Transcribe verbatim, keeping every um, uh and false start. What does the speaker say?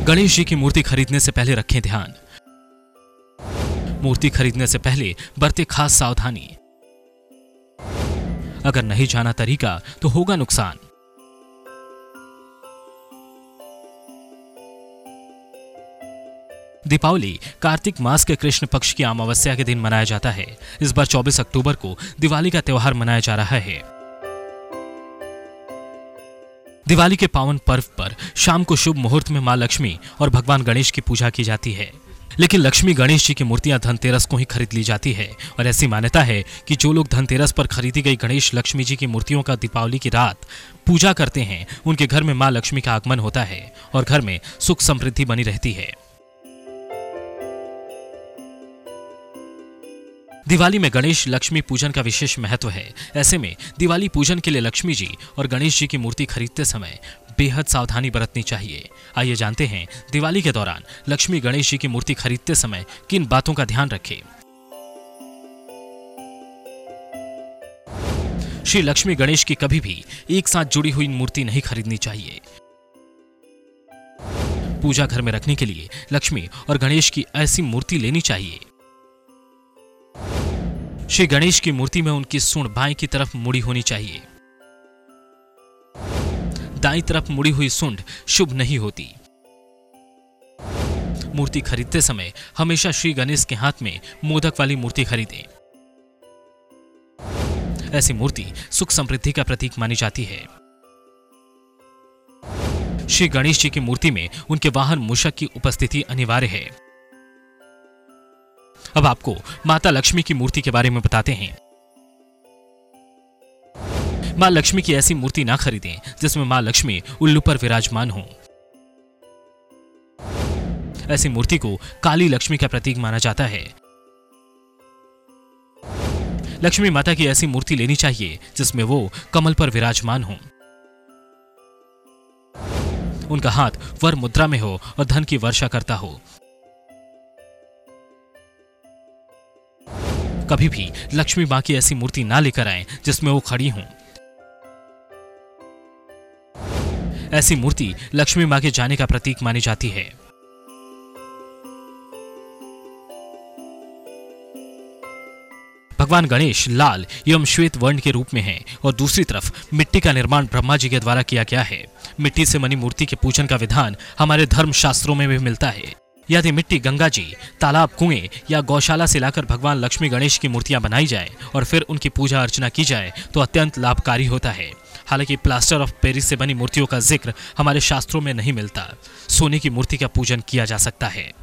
गणेश जी की मूर्ति खरीदने से पहले रखें ध्यान। मूर्ति खरीदने से पहले बरतें खास सावधानी। अगर नहीं जाना तरीका तो होगा नुकसान। दीपावली कार्तिक मास के कृष्ण पक्ष की अमावस्या के दिन मनाया जाता है। इस बार चौबीस अक्टूबर को दिवाली का त्योहार मनाया जा रहा है। दिवाली के पावन पर्व पर शाम को शुभ मुहूर्त में मां लक्ष्मी और भगवान गणेश की पूजा की जाती है। लेकिन लक्ष्मी गणेश जी की मूर्तियां धनतेरस को ही खरीद ली जाती है और ऐसी मान्यता है कि जो लोग धनतेरस पर खरीदी गई गणेश लक्ष्मी जी की मूर्तियों का दीपावली की रात पूजा करते हैं, उनके घर में मां लक्ष्मी का आगमन होता है और घर में सुख समृद्धि बनी रहती है। दिवाली में गणेश लक्ष्मी पूजन का विशेष महत्व है। ऐसे में दिवाली पूजन के लिए लक्ष्मी जी और गणेश जी की मूर्ति खरीदते समय बेहद सावधानी बरतनी चाहिए। आइए जानते हैं दिवाली के दौरान लक्ष्मी गणेश जी की मूर्ति खरीदते समय किन बातों का ध्यान रखें। श्री लक्ष्मी गणेश की कभी भी एक साथ जुड़ी हुई मूर्ति नहीं खरीदनी चाहिए। पूजा घर में रखने के लिए लक्ष्मी और गणेश की ऐसी मूर्ति लेनी चाहिए। श्री गणेश की मूर्ति में उनकी सूंड बाएं की तरफ मुड़ी होनी चाहिए। दाईं तरफ मुड़ी हुई सूंड शुभ नहीं होती। मूर्ति खरीदते समय हमेशा श्री गणेश के हाथ में मोदक वाली मूर्ति खरीदें। ऐसी मूर्ति सुख समृद्धि का प्रतीक मानी जाती है। श्री गणेश जी की मूर्ति में उनके वाहन मूषक की उपस्थिति अनिवार्य है। अब आपको माता लक्ष्मी की मूर्ति के बारे में बताते हैं। मां लक्ष्मी की ऐसी मूर्ति ना खरीदें जिसमें मां लक्ष्मी उल्लू पर विराजमान हो। ऐसी मूर्ति को काली लक्ष्मी का प्रतीक माना जाता है। लक्ष्मी माता की ऐसी मूर्ति लेनी चाहिए जिसमें वो कमल पर विराजमान हो। उनका हाथ वर मुद्रा में हो और धन की वर्षा करता हो। कभी भी लक्ष्मी मां की ऐसी मूर्ति ना लेकर आएं जिसमें वो खड़ी हों। ऐसी मूर्ति लक्ष्मी मां के जाने का प्रतीक मानी जाती है। भगवान गणेश लाल एवं श्वेत वर्ण के रूप में हैं और दूसरी तरफ मिट्टी का निर्माण ब्रह्मा जी के द्वारा किया गया है। मिट्टी से बनी मूर्ति के पूजन का विधान हमारे धर्म शास्त्रों में भी मिलता है। यदि मिट्टी गंगा जी, तालाब, कुएं या गौशाला से लाकर भगवान लक्ष्मी गणेश की मूर्तियां बनाई जाए और फिर उनकी पूजा अर्चना की जाए तो अत्यंत लाभकारी होता है। हालांकि प्लास्टर ऑफ पेरिस से बनी मूर्तियों का जिक्र हमारे शास्त्रों में नहीं मिलता। सोने की मूर्ति का पूजन किया जा सकता है।